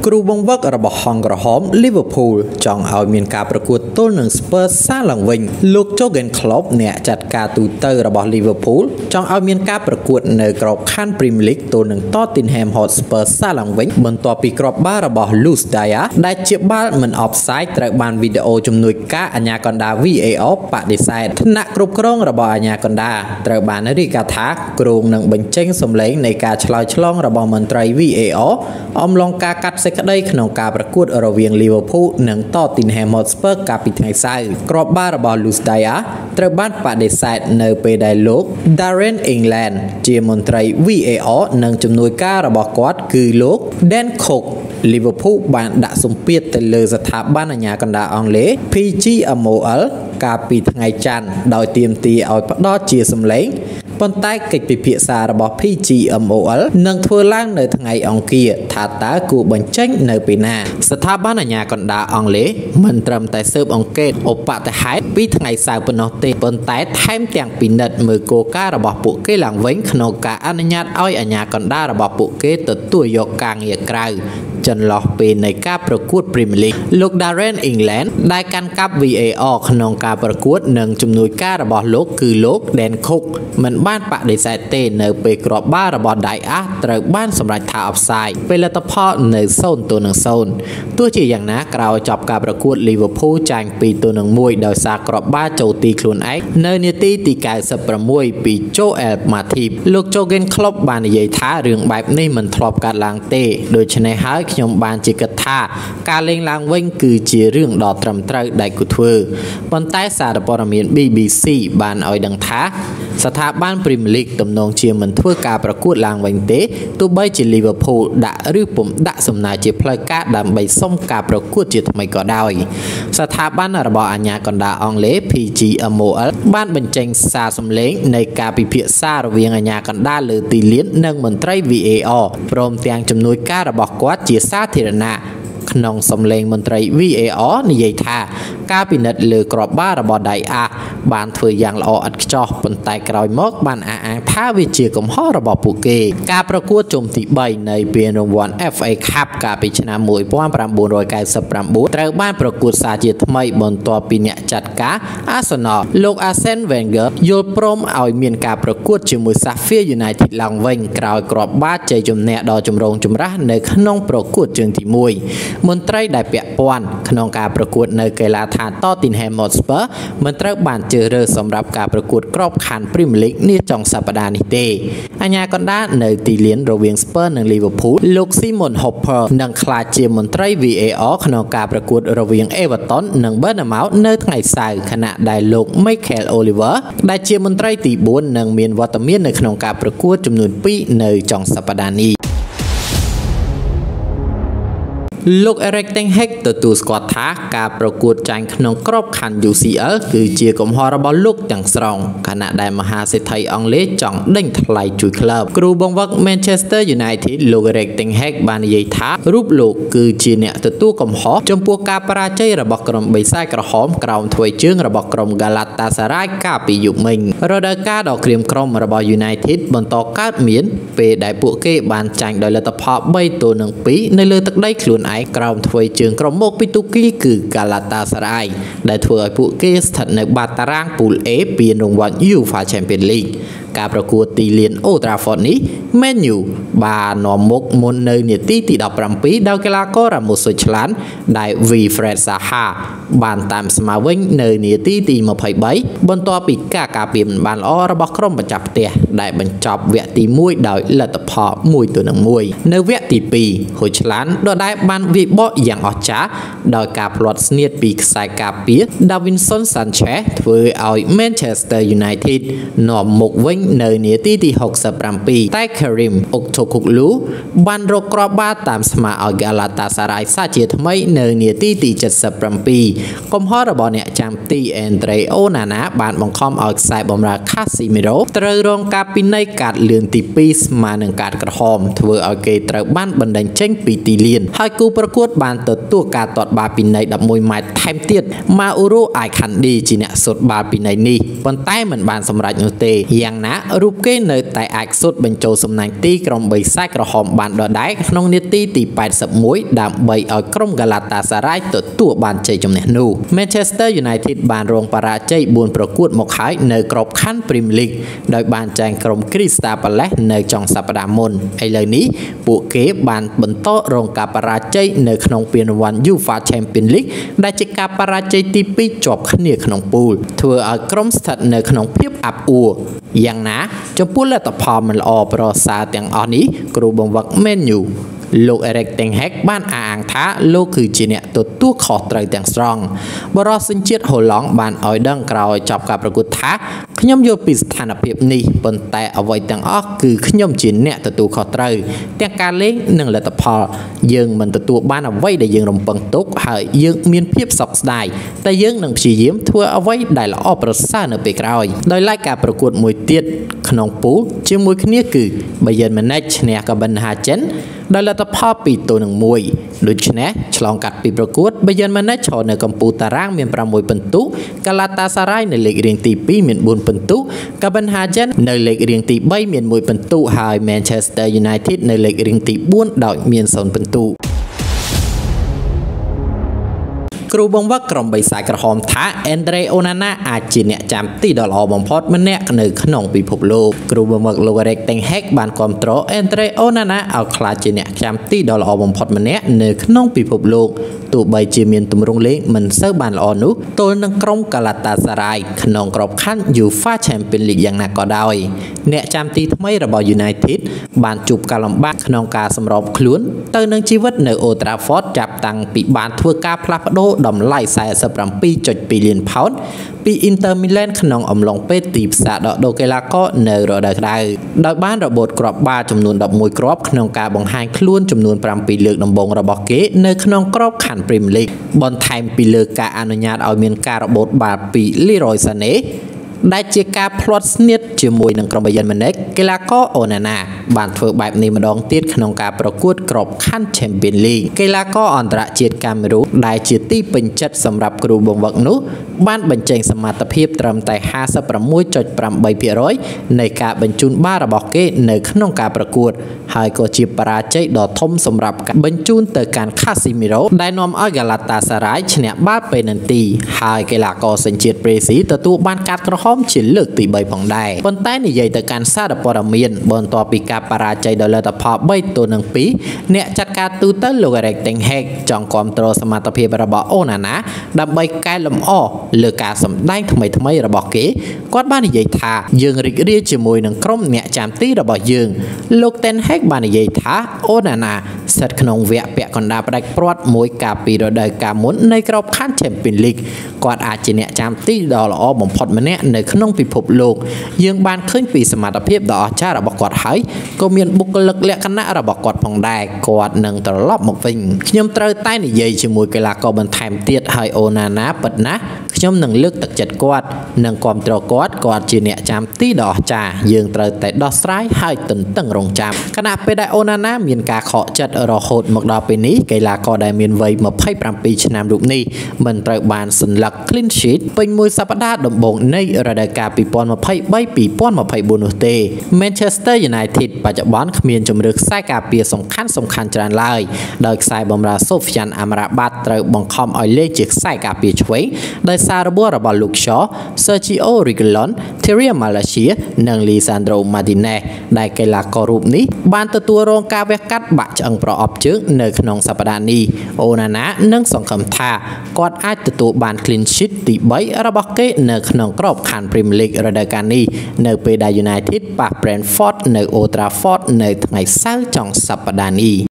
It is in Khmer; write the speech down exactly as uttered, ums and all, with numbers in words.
គ្រូបង្វឹករបស់ហង្សក្រហម Liverpool ចង់ឲ្យមានការប្រកួតទល់នឹង Spurs សាឡើងវិញលោក Jurgen Klopp អ្នកចាត់ការទូទៅរបស់ Liverpool ចង់ឲ្យមានការប្រកួតនៅក្របខ័ណ្ឌ Premier League ទល់នឹង Tottenham Hotspur សាឡើងវិញបន្ទាប់ពីគ្រាប់បាល់របស់ Luis Diaz ដែលជាបាល់មិន offside ត្រូវបានវីដេអូជំនួយការអាជ្ញាកណ្ដាល V A R បដិសេធថ្នាក់គ្រប់គ្រងរបស់អាជ្ញាកណ្ដាលត្រូវបានរាយការណ៍ថាគ្រោងនឹងបញ្ចេញសម្លេងនៃការឆ្លើយឆ្លងរបស់មន្ត្រី V A R អំឡុងការកាត់សេចក្តីក្នុងការប្រកួតរវាង Liverpool និង Tottenham Hotspur កាលពីថ្ងៃសៅរ៍គ្រាប់បាល់របស់ Luis Diaz ត្រូវបានបដិសេធនៅពេលដែលលោក Darren England ជាមន្ត្រី V A R និងជំនួយការរបស់គាត់គឺលោក Dan Cook Liverpool បានដាក់សម្ពាធទៅលើស្ថាប័នអាជ្ញាកណ្ដាលអង់គ្លេស P G M O L កាលពីថ្ងៃច័ន្ទដោយទាមទារឲ្យផ្ដល់ជាសម្លេងប៉ុន្តែកិច្ចពិភាក្សារបស់ P G M O L នឹងធ្វើឡើងនៅថ្ងៃអង្គារថាតើគួរបញ្ចេញនៅពេលណាស្ថាប័នអាជ្ញាកណ្ដាលអង់គ្លេសមិនត្រឹមតែស៊ើបអង្កេតឧបទ្ទហេតុពីថ្ងៃសៅរ៍ប៉ុណ្ណោះទេប៉ុន្តែថែមទាំងពិនិត្យមើលគោលការណ៍របស់ពួកគេឡើងវិញក្នុងការអនុញ្ញាតឲ្យអាជ្ញាកណ្ដាលរបស់ពួកគេទទួលយកការងារក្រៅចន្លោះពេលនៃការប្រកួត Premier League លោក Darren England ដែលកាន់កាប់ V A R ក្នុងការប្រកួតនិងជំនួយការរបស់លោកគឺលោក Dan Cook មិនបានបដិសេធទេនៅពេលគ្រាប់បាល់របស់ Diaz ត្រូវបានសម្រេចថា offside ពេលលទ្ធផលនៅศูนย์ទល់នឹងศูนย์ទោះជាយ៉ាងណាក្រោយចប់ការប្រកួត Liverpool ចាញ់ពីរទល់នឹងមួយដោយសារគ្រាប់បាល់ចូលទីខ្លួនឯងនៅនាទីទីកៅសិបប្រាំមួយពី Joel Matip លោក Jurgen Klopp បាននិយាយថារឿងបែបនេះមិនធ្លាប់កើតឡើងទេដូច្នេះហើយខ្ញុំបានជាគិតថាការលេងឡើងវិញគឺជារឿងដ៏ត្រឹមត្រូវដែលគួរធ្វើប៉ុន្តែសារព័ត៌មាន B B C បានឲ្យដឹងថាស្ថាប័ន Premier League ទំនងជាមិនធ្វើការប្រកួតឡើងវិញទេទោះបីជា Liverpool ដាក់ឬពុំដាក់សំណើជាផ្លូវការដើម្បីសុំការប្រកួតជាថ្មីក៏ដោយស្ថាប័នរបស់អាជ្ញាកណ្ដាលអង់គ្លេស P G M O L បានបញ្ចេញសារសម្លេងនៃការពិភាក្សារវាងអាជ្ញាកណ្ដាលលើទីលាននិងមន្ត្រី V A R ព្រមទាំងជំនួយការរបស់គាត់ជាសាធារណៈក្នុងសម្លេងមន្ត្រី V A R និយាយថាការពិនិត្យលើគ្រាប់បាល់របស់ Diaz បានធ្វើយ៉ាងល្អឥតខ្ចោះប៉ុន្តែក្រោយមកបានអះអាងថាវាជាកំហុសរបស់ពួកគេការប្រកួតជុំទីបីនៃពានរង្វាន់ F A Cup កាលពីឆ្នាំmột nghìn chín trăm chín mươi chínត្រូវបានប្រកួតសាជាថ្មីបន្ទាប់ពីអ្នកចាត់ការ Arsenal លោក Arsene Wenger យល់ព្រមឲ្យមានការប្រកួតជាមួយ Sheffield United ឡើងវិញក្រោយគ្រាប់បាល់ជ័យជំនះដ៏ចម្រូងចម្រាសនៅក្នុងប្រកួតជើងទីមួយមន្ត្រីដែលពាក់ព័ន្ធក្នុងការប្រកួតនៅកីឡាដ្ឋាន Tottenham Hotspur មិនត្រូវបានជ្រើសរើសសម្រាប់ការប្រកួតក្របខ័ណ្ឌ Premier League នាចុងសប្តាហ៍នេះទេអាជ្ញាកណ្ដាលនៅទីលានរវាង Spurs និង Liverpool លោក Simon Hopper នឹងក្លាយជាមន្ត្រី V A R ក្នុងការប្រកួតរវាង Everton និង Bournemouth នៅថ្ងៃសៅរ៍ខណៈដែលលោក Michael Oliver ដែលជាមន្ត្រីទីបួននឹងមានវត្តមាននៅក្នុងការប្រកួតចំនួនពីរនៅចុងសប្តាហ៍នេះលោក Erik ten Hag ទទួលស្គាល់ថាការប្រកួតចាញ់ក្នុងក្របខ័ណ្ឌ U C L គឺជាកំហុសរបស់លោកទាំងស្រុងខណៈដែលមហាសេដ្ឋីអង់គ្លេសចង់ដេញថ្លៃជួយក្លឹបគ្រូបង្វឹក Manchester United លោក Erik ten Hag បាននិយាយថារូបលោកគឺជាអ្នកទទួលកំហុសចំពោះការបរាជ័យរបស់ក្រុមបិសាចក្រហមក្រោមធ្វើជើងរបស់ក្រុម Galatasaray កាលពីយុគមិញរដូវកាលដ៏ក្រៀមក្រំរបស់ United បន្តកើតមានពេលដែលពួកគេបានចាញ់ដោយលទ្ធផលបីទល់នឹងពីរនៅលើទឹកដីខ្លួនឯងក្រោមធ្វើជើងក្រុមមកពីទូគីគឺ Galatasaray ដែលធ្វើឲ្យពួកគេស្ថិតនៅបាតតារាង Pool A ពានរង្វាន់ UEFA Champions League ការប្រកួតទីលាន Old Trafford នេះ Man U បាននាំមុខមុននៅនាទីទីដប់ប្រាំពីរដោយកីឡាករ Ramos Hojlund ដែល Wilfried Zaha បានតាមស្មើវិញនៅនាទីទីម្ភៃបីបន្ទាប់ពីការការពារមិនបានល្អរបស់ក្រុមម្ចាស់ផ្ទះដែលបញ្ចប់វគ្គទីមួយដោយលទ្ធផលមួយទល់នឹងមួយនៅវគ្គទីពីរ Hojlund ដដែលបានវាយបកយ៉ាងអស្ចារ្យដោយការផ្លាត់ស្នៀតពីខ្សែការពារ Davinson Sanchez ធ្វើឲ្យ Manchester United នាំមុខវិញនៅនាទីទីหกสิบเจ็ดតែ Karim Oktoglu បានរកគ្រាប់បាល់តាមស្មើឲ្យ Galatasaray សាជាថ្មីនៅនាទីទីเจ็ดสิบเจ็ดកំហុសរបស់អ្នកចាំទី Andre Onana បានបង្ខំឲ្យខ្សែបម្រើ Casemiro ត្រូវរងការពិន័យកាត់លឿនទីពីរស្មើនឹងកាត់ក្រហមធ្វើឲ្យគេត្រូវបានបណ្តេញចេញពីទីលានហើយគូប្រកួតបានទទួលការទាត់បាល់ពិន័យដប់មួយម៉ែត្រថែមទៀត Mauro Icardi ជាអ្នកសុទ្ធបាល់ពិន័យនេះប៉ុន្តែមិនបានសម្រេចនោះទេយ៉ាងណាណារូបគេនៅតែអាចសុទ្ធបញ្ចូលសំណាញ់ទីក្រុមបិសាចក្រហមបានដដែលក្នុងនាទីទីแปดสิบเอ็ดដើម្បីឲ្យក្រុម Galatasaray ទទួលបានជ័យជំនះនោះ Manchester United បានរងបរាជ័យបួនប្រកួតមកហើយនៅក្របខ័ណ្ឌ Premier League ដោយបានចាញ់ក្រុម Crystal Palace នៅចុងសប្តាហ៍មុនឥឡូវនេះពួកគេបានបន្តរងការបរាជ័យនៅក្នុងពានរង្វាន់ UEFA Champions League ដែលជាការបរាជ័យទីពីរជាប់គ្នាក្នុងពូលធ្វើឲ្យក្រុមស្ថិតនៅក្នុងភាពអាប់អួរយ៉ាងណាចំពោះលទ្ធផលមិនល្អប្រសើរទាំងអស់នេះគ្រូបង្វឹក Man U លោក Erik ten Hag បានអះអាងថាលោកគឺជាអ្នកទទួលខុសត្រូវទាំងស្រុងបរិសញ្ជាតិហូឡង់បានឲ្យដឹងក្រោយចប់ការប្រកួតថាខ្ញុំយល់ពីស្ថានភាពនេះប៉ុន្តែអ្វីទាំងអស់គឺខ្ញុំជាអ្នកទទួលខុសត្រូវទាំងការលេងនិងលទ្ធផលយើងមិនទទួលបានអ្វីដែលយើងរំពឹងទុកហើយយើងមានភាពសោកស្ដាយតែយើងនឹងព្យាយាមធ្វើអ្វីដែលល្អប្រសើរនៅពេលក្រោយដោយឡែកការប្រកួតមួយទៀតក្នុងពូលជាមួយគ្នាគឺ Bayern Munich ឈ្នះ Copenhagen ដោយលទ្ធផលពីរទល់នឹងមួយដូច្នេះឆ្លងកាត់ពីប្រកួត Bayern Munich ឈរនៅកំពូលតារាងមានប្រាំមួយពិន្ទុ Galatasaray នៅលេខរៀងទីពីរមានបួនពិន្ទុ Copenhagen នៅលេខរៀងទីបីមានមួយពិន្ទុហើយ Manchester United នៅលេខរៀងទីបួនដោយមានศูนย์ពិន្ទុគ្រូបង្វឹកក្រុមបិសាចក្រហមថា Andre Onana អាចជាអ្នកចាំទីដ៏ល្អបំផុតម្នាក់នៅក្នុងពិភពលោកគ្រូបង្វឹកលោក Erik ten Hag បានគាំទ្រ Andre Onana ឲ្យក្លាយជាអ្នកចាំទីដ៏ល្អបំផុតម្នាក់នៅក្នុងពិភពលោកទោះបីជាមានទម្រង់លេងមិនសូវបានល្អនោះទល់នឹងក្រុម Galatasaray ក្នុងក្របខ័ណ្ឌ UEFA Champions League យ៉ាងណាក៏ដោយអ្នកចាំទីថ្មីរបស់ United បានជួបការលំបាកក្នុងការសម្របខ្លួនទៅនឹងជីវិតនៅ Old Trafford ចាប់តាំងពីបានធ្វើការផ្លាស់ប្ដូរតម្លៃ สี่สิบเจ็ดจุดtwo លានផោនពី Inter Milan ក្នុងអំឡុងពេលទីផ្សារដកដូរកីឡាករនៅរដូវក្តៅដោយបានរបូតគ្រាប់បាល់ចំនួនដប់មួយគ្រាប់ក្នុងការបង្ហាញខ្លួនចំនួនប្រាំពីរលើកដំបូងរបស់គេនៅក្នុងក្របខ័ណ្ឌ Premier League បន្ថែមពីលើការអនុញ្ញាតឲ្យមានការរបូតបាល់ពី Leroy Sané ដែលជាការផ្្លាត់ស្នៀតជាមួយនឹងក្រុម Bayern Munich កីឡាករ Onana បានធ្វើបែបនេះម្ដងទៀតក្នុងការប្រកួតក្របខ័ណ្ឌ Champions League កីឡាករអន្តរជាតិកាមេរូដែលជាទីពេញចិត្តសម្រាប់គ្រូបង្វឹកនោះបានបញ្ចេញសមត្ថភាពត្រឹមតែ ห้าสิบหกจุดแปดเปอร์เซ็นต์ នៃការបញ្ជូនបាល់របស់គេនៅក្នុងការប្រកួតហើយក៏ជាបរាជ័យដ៏ធំសម្រាប់ការបញ្ជូនទៅកាន់ Casemiro ដែលនាំឲ្យ Galatasaray ឈ្នះបាល់ពេនាល់ទីហើយកីឡាករសញ្ជាតិប្រេស៊ីទទួលបានកាត់ក្រហមជាលើកទីបីផងដែរប៉ុន្តែនិយាយទៅកាន់សារព័ត៌មានបន្ទាប់ពីការបរាជ័យដោយលទ្ធផលបីទល់នឹងពីរអ្នកចាត់ការទូទៅលោក Erik ten Hag ចង់គាំទ្រសមត្ថភាពរបស់ Onana ដើម្បីកែលម្អលើការសម្ដែងថ្មីថ្មីរបស់គេគាត់បាននិយាយថាយើងរីករាយជាមួយនឹងក្រុមអ្នកចាំទីរបស់យើងលោក ten Hag បាននិយាយថា Onana ស្ថិតក្នុងវគ្គពាក់កណ្ដាលផ្ដាច់ព្រាត់មួយកាលពីរដូវកាលមុននៃក្របខ័ណ្ឌ Champions League គាត់អាចជាអ្នកចាំទីដ៏ល្អបំផុតម្នាក់នៅក្នុងពិភពលោកយើងបានឃើញពីសមត្ថភាពដ៏អស្ចារ្យរបស់គាត់ហើយក៏មានបុគ្គលិកលក្ខណៈរបស់គាត់ផងដែរគាត់នឹងត្រឡប់មកវិញខ្ញុំត្រូវតែនិយាយជាមួយកីឡាករបន្ថែមទៀតហើយ Onana ពិតណាស់ខ្ញុំនឹងលើកទឹកចិត្តគាត់និងគាំទ្រគាត់គាត់ជាអ្នកចាំទីដ៏អស្ចារ្យយើងត្រូវតែដោះស្រាយហើយទន្ទឹងរង់ចាំខណៈពេលដែល Onana មានការខកចិត្តរហូតមកដល់ពេលនេះកីឡាករដែលមានវ័យยี่สิบเจ็ดឆ្នាំរូបនេះមិនត្រូវបានសន្លឹក clean sheet ពេញមួយសប្តាហ៍ដំបូងនៃរដូវកាលยี่สิบยี่สิบสาม ยี่สิบยี่สิบสี่ នោះទេ Manchester United បច្ចុប្បន្នគ្មានជម្រើសខ្សែការពារសំខាន់សំខាន់ច្រើនឡើយដោយខ្សែបម្រើ Sofyan Amrabat ត្រូវបង្ខំឲ្យលេងជាខ្សែការពារឆ្វេងដោយសាររបួសរបស់ Luke Shaw, Sergio Reguilon, Thierry Malacia និង Lisandro Martinez ដែលកីឡាកររូបនេះបានទទួលរងការវះកាត់បាក់ឆ្អឹងប្រអប់ជើងនៅក្នុងសប្តាហ៍នេះ Onana នឹងសង្ឃឹមថាគាត់អាចទទួលបាន clean sheet ទីបីរបស់គេនៅក្នុងក្របខ័ណ្ឌ Premier League រដូវកាលនេះនៅពេលដែល United ប៉ះ Brentford នៅ Old Trafford នៅថ្ងៃសៅរ៍ចុងសប្តាហ៍នេះ